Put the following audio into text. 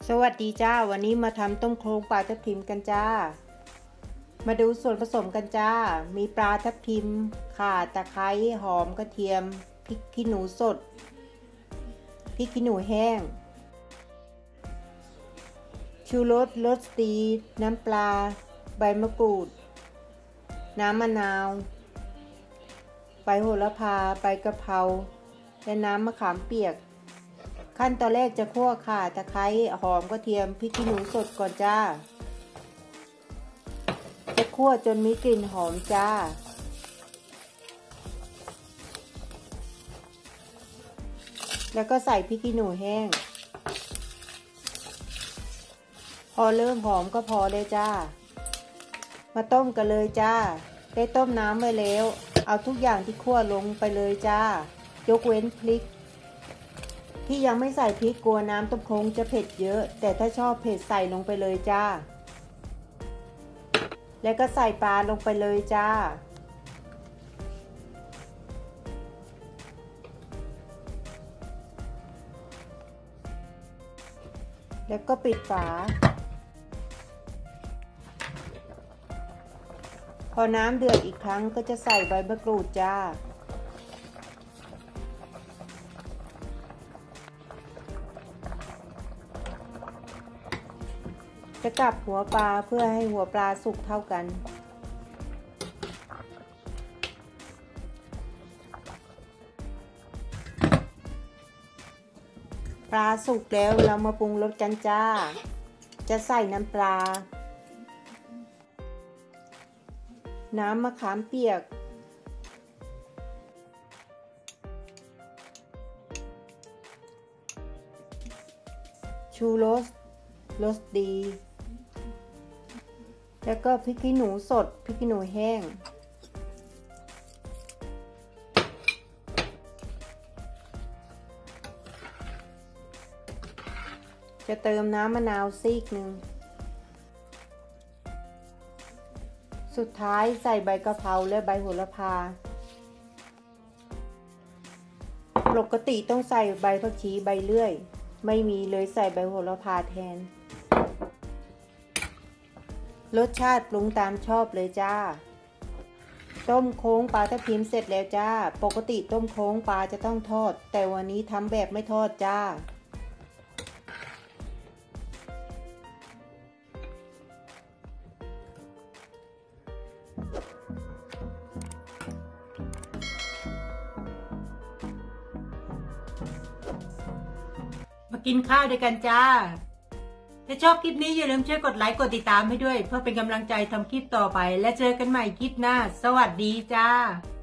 สวัสดีจ้าวันนี้มาทำต้มโครงปลาทับทิมกันจ้ามาดูส่วนผสมกันจ้ามีปลาทับทิมข่าตะไคร้หอมกระเทียมพริกขี้หนูสดพริกขี้หนูแห้งชูรสรสดีน้ำปลาใบมะกรูดน้ำมะนาวใบโหระพาใบกะเพราและน้ำมะขามเปียกขั้นตอนแรกจะคั่วข่าตะไคร้หอมกระเทียมพริกขี้หนูสดก่อนจ้าจะคั่วจนมีกลิ่นหอมจ้าแล้วก็ใส่พริกขี้หนูแห้งพอเริ่มหอมก็พอเลยจ้ามาต้มกันเลยจ้าได้ต้มน้ำไว้แล้วเอาทุกอย่างที่คั่วลงไปเลยจ้ายกเว้นพริกที่ยังไม่ใส่พริกกลัวน้ำต้มโครงจะเผ็ดเยอะแต่ถ้าชอบเผ็ดใส่ลงไปเลยจ้าแล้วก็ใส่ปลาลงไปเลยจ้าแล้วก็ปิดฝาพอน้ำเดือดอีกครั้งก็จะใส่ใบมะกรูดจ้าจะกลับหัวปลาเพื่อให้หัวปลาสุกเท่ากันปลาสุกแล้วเรามาปรุงรสกันจ้าจะใส่น้ำปลาน้ำมะขามเปียกชูรสรสดีแล้วก็พริกขี้หนูสดพริกขี้หนูแห้งจะเติมน้ำมะนาวซีกหนึ่งสุดท้ายใส่ใบกะเพราและใบโหระพาปกติต้องใส่ใบผักชีใบเลื่อยไม่มีเลยใส่ใบโหระพาแทนรสชาติปรุงตามชอบเลยจ้าต้มโค้งปลาทับทิมเสร็จแล้วจ้าปกติต้มโค้งปลาจะต้องทอดแต่วันนี้ทำแบบไม่ทอดจ้ามากินข้าวด้วยกันจ้าถ้าชอบคลิปนี้อย่าลืมช่วยกดไลค์กดติดตามให้ด้วยเพื่อเป็นกำลังใจทำคลิปต่อไปและเจอกันใหม่คลิปหน้าสวัสดีจ้า